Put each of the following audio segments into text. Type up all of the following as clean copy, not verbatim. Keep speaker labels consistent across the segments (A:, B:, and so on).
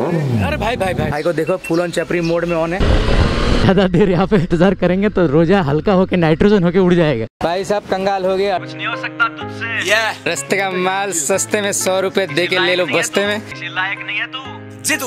A: अरे भाई को देखो फुल ऑन चपरी मोड में ऑन है।
B: ज्यादा देर यहाँ पे इंतजार करेंगे तो रोजा हल्का होके नाइट्रोजन होके उड़ जाएगा।
A: भाई साहब कंगाल हो गया,
C: कुछ नहीं हो सकता तुझसे।
A: रास्ते का माल सस्ते में 100 रुपए दे के ले लो बस्ते में।
C: लायक नहीं है तू।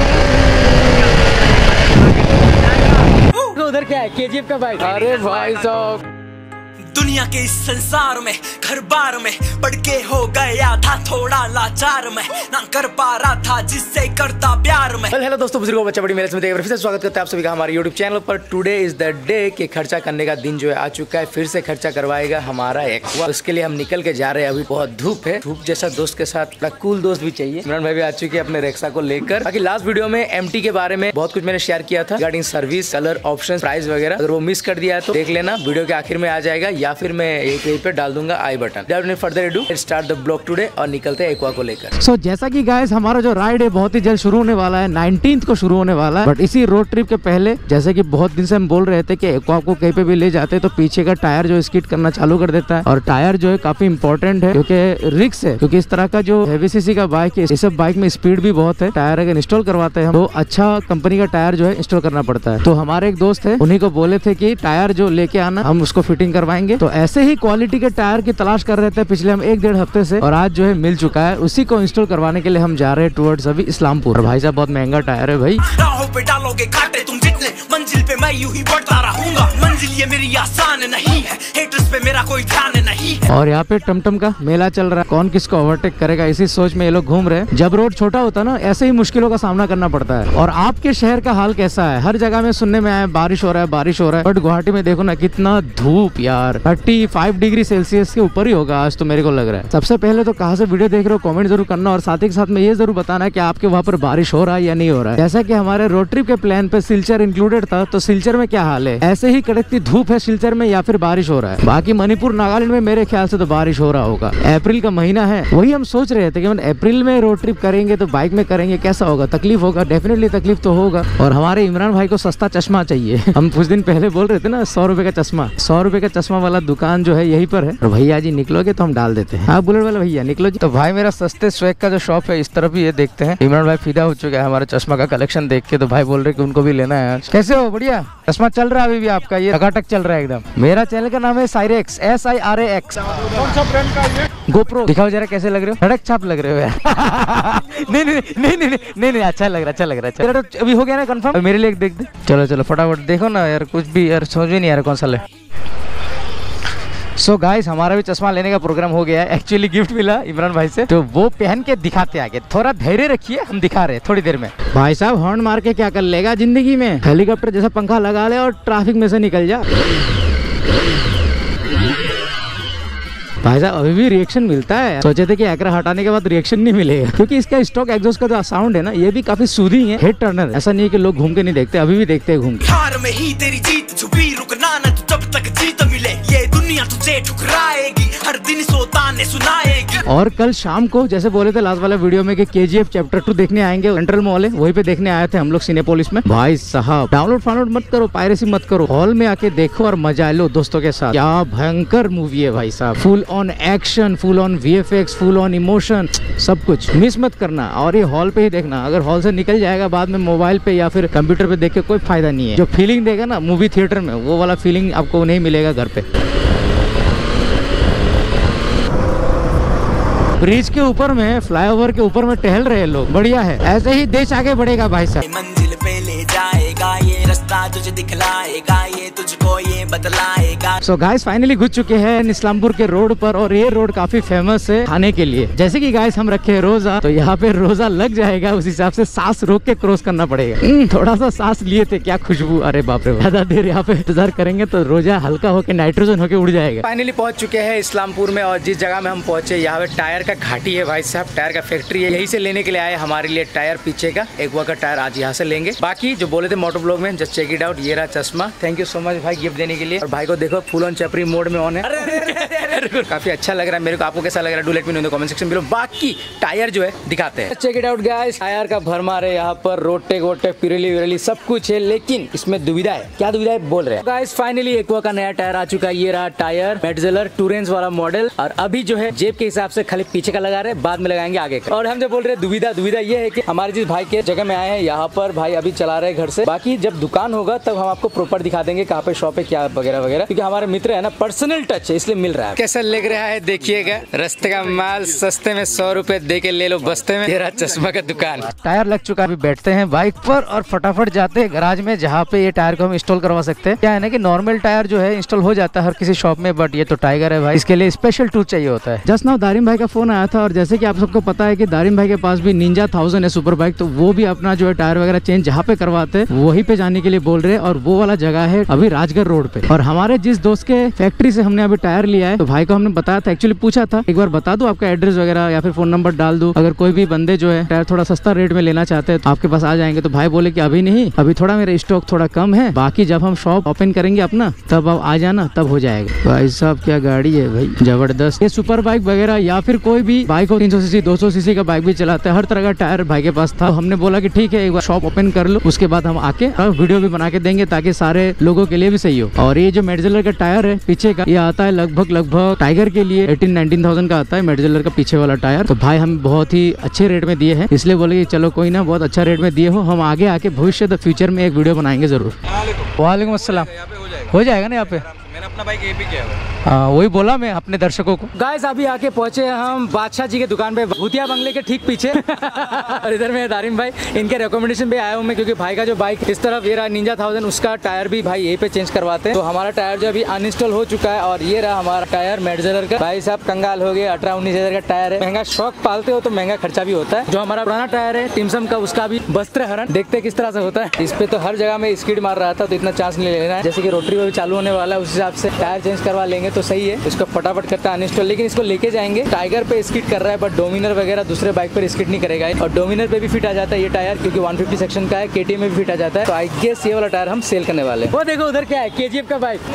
A: उधर क्या है? केजीएफ का बाइक। अरे भाई साहब
C: दुनिया के इस संसार में घर बार में पड़ के हो गया था थोड़ा लाचार में, ना कर पा रहा था जिससे करता प्यार में।
A: हेलो दोस्तों, बुजुर्गों बच्चा बड़ी मेरे से फिर से स्वागत करते हैं आप सभी का हमारे यूट्यूब चैनल पर। टुडे इज द डे कि खर्चा करने का दिन जो है आ चुका है। फिर से खर्चा करवाएगा हमारा एक्वा। उसके लिए हम निकल के जा रहे हैं। अभी बहुत धूप है, धूप जैसा दोस्त के साथ कूल दोस्त भी चाहिए। इमरान भाई भी आ चुके हैं अपने रेक्सा को लेकर। बाकी लास्ट वीडियो में एमटी के बारे में बहुत कुछ मैंने शेयर किया था regarding service, colour option, price वगैरह। अगर वो मिस कर दिया है तो देख लेना, वीडियो के आखिर में आ जाएगा या फिर मैं यहीं पे डाल दूंगा I button. Without further ado let's start the blog today और निकलते हैं एक्वा को लेकर।
B: सो जैसा कि गाइस हमारा जो राइड है बहुत ही जल्द शुरू होने वाला है, 19th को शुरू होने वाला है। बट इसी रोड ट्रिप के पहले जैसे कि बहुत दिन से हम बोल रहे थे कि एक्वा को कहीं पे भी ले जाते तो पीछे का टायर जो स्किड करना चालू कर देता है। और टायर जो है काफी इंपॉर्टेंट है क्योंकि रिक्स है, क्योंकि इस तरह का जो हेवी सीसी का बाइक है, इस सब बाइक में स्पीड भी बहुत है। टायर अगर इंस्टॉल करवाते हैं हम तो अच्छा कंपनी का टायर जो है इंस्टॉल करना पड़ता है। तो हमारे एक दोस्त है, उन्हीं को बोले थे कि टायर जो लेके आना, हम उसको फिटिंग करवाएंगे। तो ऐसे ही क्वालिटी के टायर की तलाश कर रहे थे पिछले हम 1-1.5 हफ्ते से, और आज जो है मिल चुका है। उसी को इंस्टॉल करवाने के लिए हम जा रहे हैं टुवर्ड्स अभी इस्लामपुर। भाई साहब बहुत महंगा टायर है भाई।
C: राहों पे डालोगे कांटे तुम जितने, मंजिल पे मैं यूं ही बढ़ता रहूंगा। मंजिल ये मेरी आसान नहीं है, हेटर्स पे मेरा कोई ध्यान नहीं है।
B: और यहाँ पे टमटम का मेला चल रहा है, कौन किसको ओवरटेक करेगा इसी सोच में ये लोग घूम रहे हैं। जब रोड छोटा होता है ना, ऐसे ही मुश्किलों का सामना करना पड़ता है। और आपके शहर का हाल कैसा है? हर जगह में सुनने में आया बारिश हो रहा है, बारिश हो रहा है। बट गुवाहाटी में देखो ना कितना धूप यार, 35 डिग्री सेल्सियस के ऊपर ही होगा आज तो मेरे को लग रहा है। सबसे पहले तो कहाँ से वीडियो देख रहे हो कमेंट जरूर करना, और साथ ही साथ में ये जरूर बताना कि आपके वहाँ पर बारिश हो रहा है या नहीं हो रहा है। जैसा कि हमारे रोड ट्रिप के प्लान पे सिलचर इंक्लूडेड था, तो सिलचर में क्या हाल है? ऐसे ही कड़कती धूप है सिलचर में या फिर बारिश हो रहा है? बाकी मणिपुर नागालैंड में मेरे ख्याल से तो बारिश हो रहा होगा। अप्रैल का महीना है, वही हम सोच रहे थे कि अप्रैल में रोड ट्रिप करेंगे तो बाइक में करेंगे, कैसा होगा? तकलीफ होगा, डेफिनेटली तकलीफ तो होगा। और हमारे इमरान भाई को सस्ता चश्मा चाहिए। हम कुछ दिन पहले बोल रहे थे ना 100 रुपए का चश्मा, 100 रुपए का चश्मा वाला दुकान जो है यहीं पर है। और भैया जी निकलोगे तो हम डाल देते हैं। हाँ बुलेट वाला भैया निकलो जी। तो भाई मेरा सस्ते स्वैग का जो शॉप है इस तरफ ही, ये देखते हैं। इमरान भाई फिदा हो चुका है हमारे चश्मा का कलेक्शन देख के, तो भाई बोल रहे कि उनको भी लेना है आज। कैसे हो? बढ़िया चश्मा चल रहा है अभी भी आपका, ये टकाटक चल रहा है एकदम। मेरा चैनल का नाम है साइरेक्स, SIRAX।
C: कौन सा ब्रांड का ये?
B: गोप्रो। दिखाओ जरा कैसे लग रहे हो, सड़क छाप लग रहे हो यार। नहीं अच्छा लग रहा है। तेरा तो अभी हो गया ना कंफर्म? मेरे लिए देख दे। चलो फटाफट देखो ना यार, कुछ भी यार समझ में नहीं आ रहा कौन सा ले। सो गाइस हमारा भी चश्मा लेने का प्रोग्राम हो गया है। एक्चुअली गिफ्ट मिला इमरान भाई से, तो वो पहन के दिखाते आगे। थोड़ा धैर्य रखिए, हम दिखा रहे हैं थोड़ी देर में। भाई साहब हॉर्न मार के क्या कर लेगा जिंदगी में? हेलीकॉप्टर जैसा पंखा लगा ले और ट्रैफिक में से निकल जा। भाई साहब अभी भी रिएक्शन मिलता है। सोचे थे कि एकरा हटाने के बाद रिएक्शन नहीं मिलेगा, क्योंकि इसका स्टॉक एग्जॉस्ट का जो साउंड है ना, ये भी काफी सूदिंग है, हेड टर्नर। ऐसा नहीं है कि लोग घूम के नहीं देखते, अभी भी देखते हैं घूम के।
C: हार में ही तेरी जीत छुपी, रुकना न जब तक जीत मिले। ये दुनिया तुझे ठुकराएगी, हर दिन सोताने सुनाएगी।
B: और कल शाम को जैसे बोले थे लास्ट वाले वीडियो में कि KGF चैप्टर 2 देखने आएंगे सेंट्रल मॉल है, वहीं पे देखने आए थे हम लोग सिनेपोलिस में। भाई साहब डाउनलोड मत करो, पायरेसी मत करो, हॉल में आके देखो और मजा लो दोस्तों के साथ। क्या भयंकर मूवी है भाई साहब, full on action, full on VFX, full on emotion, सब कुछ मिस मत करना। और ये हॉल पे ही देखना, अगर हॉल से निकल जाएगा बाद में मोबाइल पे या फिर कंप्यूटर पे देख के कोई फायदा नहीं है। जो फीलिंग देगा ना मूवी थिएटर में, वो वाला फीलिंग आपको नहीं मिलेगा घर पे। ब्रिज के ऊपर में, फ्लाईओवर के ऊपर में टहल रहे लोग, बढ़िया है। ऐसे ही देश आगे बढ़ेगा भाई साहब।
C: मंजिल पे ले जाएगा ये रास्ता, तुझे दिखलाएगा ये, तुझको ये बतलाएगा।
B: सो गाइस फाइनली घुस चुके हैं इस्लामपुर के रोड पर, और ये रोड काफी फेमस है खाने के लिए। जैसे कि गाइस हम रखे हैं रोजा, तो यहाँ पे रोजा लग जाएगा, उस हिसाब से सांस रोक के क्रॉस करना पड़ेगा। थोड़ा सा सांस लिए थे, क्या खुशबू, अरे बाप रे। ज्यादा देर यहाँ पे इंतजार करेंगे तो रोजा हल्का होके नाइट्रोजन होके उड़ जाएगा।
A: फाइनली पहुंच चुके हैं इस्लामपुर में, और जिस जगह में हम पहुंचे यहाँ पे टायर का घाटी है भाई साहब, टायर का फैक्ट्री है। यहीं से लेने के लिए आए हमारे लिए टायर, पीछे का एक्वा का टायर आज यहाँ से लेंगे। बाकी जो बोले थे मोटो ब्लॉग में, जस्ट चेक इट आउट। ये रहा चश्मा, थैंक यू सो मच भाई गिफ्ट देने के लिए। और भाई को देखो फुल ऑन चपरी मोड में ऑन है। काफी अच्छा लग रहा है मेरे को, आपको कैसा लग रहा है do let me know in the comment section below. बाकी टायर जो है दिखाते हैं, check it out guys. Tyre का भरमार है यहाँ पर, रोटे गोटे पिरेली विरेली सब कुछ है, लेकिन इसमें दुविधा है। क्या दुविधा है बोल रहे हैं गाइस। फाइनली एक्वा का नया टायर आ चुका है। ये रहा टायर, मेटजेलर टूरेंस वाला मॉडल। और अभी जो है जेब के हिसाब से खाली पीछे का लगा रहे हैं, बाद में लगाएंगे आगे का। और हम जो बोल रहे हैं दुविधा ये है कि हमारे जिस भाई के जगह में आए हैं यहाँ पर, भाई अभी चला रहे घर से। बाकी जब दुकान होगा तब हम आपको प्रॉपर दिखा देंगे कहाँ पे शॉप है क्या वगैरह वगैरह, क्योंकि हमारे मित्र है ना, पर्सनल टच है इसलिए मिल रहा है। कैसा लग रहा है देखिएगा, रास्ते का माल सस्ते में 100 रुपए दे के ले लो बस्ते में। तेरा चश्मा का दुकान,
B: टायर लग चुका है। अभी बैठते हैं बाइक पर और फटाफट जाते हैं गराज में जहाँ पे ये टायर को हम इंस्टॉल करवा सकते हैं। क्या है ना कि नॉर्मल टायर जो है इंस्टॉल हो जाता है हर किसी शॉप में, बट ये तो टाइगर है भाई, इसके लिए स्पेशल टूल चाहिए होता है। जस्ट नाउ दारिम भाई का फोन आया था, और जैसे कि आप सबको पता है कि दारिम भाई के पास भी निंजा 1000 है सुपर बाइक, तो वो भी अपना जो है टायर वगैरह चेंज जहाँ पे करवाते हैं वहीं पे जाने के लिए बोल रहे हैं। और वो वाला जगह है अभी राजगढ़ रोड पे। और हमारे जिस दोस्त के फैक्ट्री से हमने अभी टायर लिया है, तो भाई को हमने बताया था, एक्चुअली पूछा था एक बार बता दो आपका एड्रेस वगैरह या फिर फोन नंबर डाल दो, अगर कोई भी बंदे जो है टायर थोड़ा सस्ता रेट में लेना चाहते हैं तो आपके पास आ जाएंगे। तो भाई बोले कि अभी नहीं, अभी थोड़ा मेरा स्टॉक थोड़ा कम है, बाकी जब हम शॉप ओपन करेंगे अपना तब आप आ जाना, तब हो जाएगा। भाई साहब क्या गाड़ी है भाई, जबरदस्त। ये सुपर बाइक वगैरह या फिर कोई भी बाइक हो 300 सीसी 200 सीसी का बाइक भी चलाता है, हर तरह का टायर भाई के पास था। तो हमने बोला कि ठीक है एक बार शॉप ओपन कर लो, उसके बाद हम आके वीडियो भी बना के देंगे ताकि सारे लोगों के लिए भी सही हो। और ये जो मेटजेलर का टायर है पीछे का, ये आता है लगभग टाइगर के लिए 18-19,000 का आता है मेटजेलर का पीछे वाला टायर। तो भाई हम बहुत ही अच्छे रेट में दिए हैं, इसलिए बोले कि चलो कोई ना, बहुत अच्छा रेट में दिए हो, हम आगे आके भविष्य द फ्यूचर में एक वीडियो बनाएंगे जरूर। वालेकुम अस्सलाम। हो जाएगा ना यहाँ पे,
D: मैंने अपना बाइक यहीं पे किया है।
B: हाँ वही बोला मैं अपने दर्शकों को।
A: गाइस अभी आके पहुंचे हम बादशाह जी के दुकान पे, भूतिया बंगले के ठीक पीछे। और इधर में दारिम भाई, इनके रिकमेंडेशन पे आया हूँ मैं, क्योंकि भाई का जो बाइक इस तरफ ये रहा निंजा 1000, उसका टायर भी भाई यहीं पे चेंज करवाते हैं। तो हमारा टायर जो अभी अनइंस्टॉल हो चुका है, और ये रहा हमारा टायर मेटजेलर का। भाई साहब कंगाल हो गए, 18-19 हजार का टायर है। महंगा शौक पालते हो तो महंगा खर्चा भी होता है। जो हमारा पुराना टायर है टिमसम का, उसका भी वस्त्र हरण देखते किस तरह से होता है। इस पे तो हर जगह में स्कीड मार रहा था, तो इतना चांस नहीं लेना है। जैसे कि रोटरी भी चालू होने वाला है, उस हिसाब से टायर चेंज करवा लेंगे तो सही है। इसको फटाफट करता है अनइंस्टॉल, लेकिन इसको लेके जाएंगे। टाइगर पे स्किड कर रहा है, बट डोमिनर वगैरह दूसरे बाइक पर स्किड नहीं करेगा। और डोमिनर पे भी फिट आ जाता है ये टायर, क्योंकि 150 सेक्शन का है, केटीएम में भी फिट आ जाता है। तो आई गेस ये वाला टायर हम सेल करने वाले हैं। वो देखो उधर क्या है, केजीएफ का बाइक।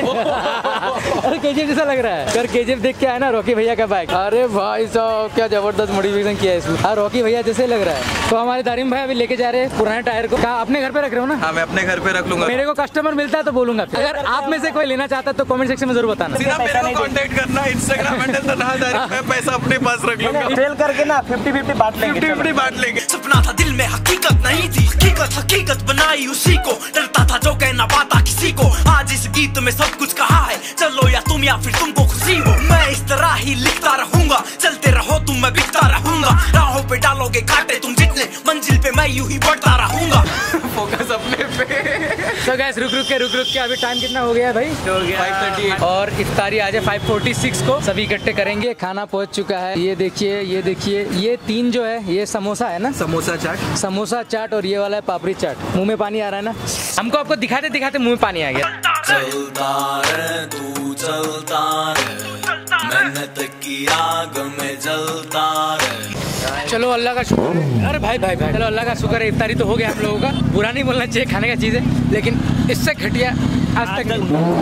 A: अरे केजीएफ जैसा लग रहा है, अगर केजीएफ देख के आया ना, रॉकी भैया का बाइक। अरे भाई साहब क्या जबरदस्त मॉडिफिकेशन किया है इसमें, हाँ रॉकी भैया जैसे लग रहा है। तो हमारे दारिम भाई अभी लेके जा रहे हैं पुराने टायर को। कहा अपने घर पे रख रहे हो ना?
D: हाँ मैं अपने घर पे रख लूंगा।
A: मेरे को कस्टमर मिलता है तो बोलूंगा। अगर आप में से कोई लेना चाहता है तो कमेंट सेक्शन में जरूर बताना।
D: कांटेक्ट करना, इंस्टाग्राम हैंडल तो ना दारिम, मैं पैसा अपने पास रख लूंगा।
E: सेल करके ना 50-50 बांट लेंगे।
D: 50-50 बांट लेंगे।
C: सपना था दिल में हकीकत नहीं थी, हकीकत बनाई उसी को, डरता था जो कहना पाता किसी को। आज इस गीत में सब कुछ कहा है, चलो या तुम या फिर तुमको खुशी हो। मैं इस तरह ही लिखता रहूंगा, चलते रहो तुम मैं बिकता रहूंगा। राहों पे डालोगे कांटे तुम जितने, मंजिल पे मैं यूं ही बढ़ता रहूंगा।
D: फोकस अपने पे।
A: तो गाइस रुक के अभी टाइम कितना हो गया है भाई?
D: हो गया 5:38
A: और इफ्तारी आज है 5:46 को, सभी इकट्ठे करेंगे। खाना पहुंच चुका है, ये देखिए ये 3 जो है ये समोसा है ना, समोसा चाट और ये वाला है पापड़ी चाट। मुंह में पानी आ रहा है ना, हमको आपको दिखाते मुंह में पानी आ गया।
C: चलता रहे तू चलता रहे, मेहनत की आग में जलता रहे।
A: चलो अल्लाह का शुक्र। अरे भाई चलो अल्लाह का शुक्र है, इफ्तारी तो हो गया हम लोगों का। बुरा नहीं बोलना चाहिए, खाने का चीज़ है, लेकिन इससे घटिया आज तक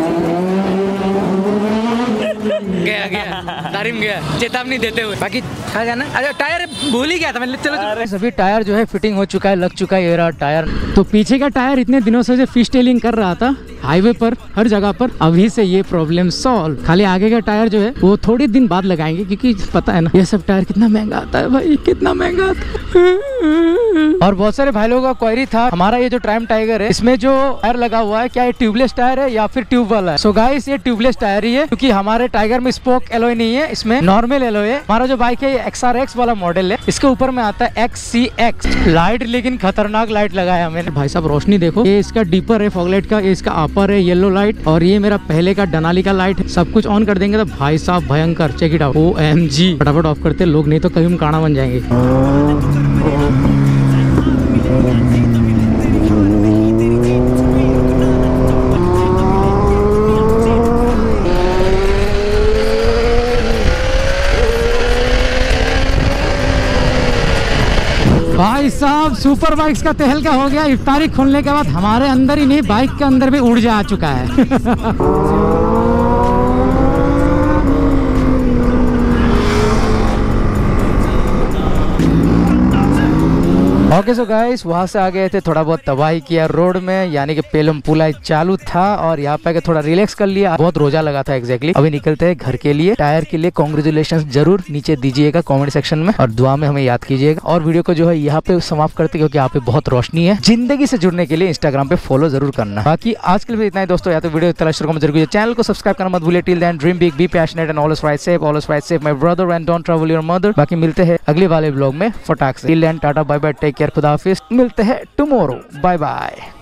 A: गया दारिम गया चेतावनी देते हुए। बाकी खा जाना। अरे टायर भूल ही गया था मैं। चलो
B: सभी टायर जो है फिटिंग हो चुका है, लग चुका है ये रहा टायर। तो पीछे का टायर इतने दिनों से फिश टेलिंग कर रहा था हाईवे पर हर जगह पर, अभी से ये प्रॉब्लम सॉल्व। खाली आगे का टायर जो है वो थोड़े दिन बाद लगाएंगे, क्योंकि पता है ना ये सब टायर कितना महंगा आता है भाई, कितना महंगा आता है। और बहुत सारे भाई लोगों का क्वेरी था, हमारा ये जो ट्राइम टाइगर है इसमें जो टायर लगा हुआ है क्या ये ट्यूबलेस टायर है या फिर ट्यूब वाला है? सो गाइस ये ट्यूबलेस टायर ही है, क्योंकि हमारे टाइगर में स्पोक एलॉय नहीं है, इसमें नॉर्मल एलॉय है। हमारा जो बाइक है ये XRX वाला मॉडल है, इसके ऊपर में आता है XCX लाइट, लेकिन खतरनाक लाइट लगाया मैंने। भाई साहब रोशनी देखो, ये इसका डीपर है फॉगलाइट का, ये इसका अपर है येलो लाइट, और ये मेरा पहले का डनाली का लाइट है। सब कुछ ऑन कर देंगे तो भाई साहब भयंकर, चेक इट आउट। OMG फटाफट ऑफ करते लोग, नहीं तो कभी हम काना बन जाएंगे। भाई साहब सुपर बाइक्स का तहलका हो गया। इफ्तारी खुलने के बाद हमारे अंदर ही नहीं, बाइक के अंदर भी ऊर्जा आ चुका है। ओके सो गाइस, वहाँ से आ गए थे, थोड़ा बहुत तबाही किया रोड में, यानी कि पेलम पुलाई चालू था और यहाँ पे थोड़ा रिलैक्स कर लिया। बहुत रोजा लगा था एग्जैक्टली। अभी निकलते हैं घर के लिए। टायर के लिए कांग्रेचुलेशंस जरूर नीचे दीजिएगा कमेंट सेक्शन में और दुआ में हमें याद कीजिएगा। और वीडियो को जो है यहाँ पे समाप्त करते, क्योंकि यहाँ पे बहुत रोशनी है। जिंदगी से जुड़ने के लिए इंस्टाग्राम पे फॉलो जरूर करना। बाकी आज के लिए इतना ही दोस्तों। या तो वीडियो जरूर चैनल को सब्सक्राइब करना मत भूलिए। Till then dream big, be passionate and always ride safe, always ride safe my brother and don't travel your mother. बाकी मिलते हैं अगले वाले ब्लॉग में फटाक से। Till then tata bye bye, take care, खुदा हाफिज। मिलते हैं टुमारो, बाय बाय।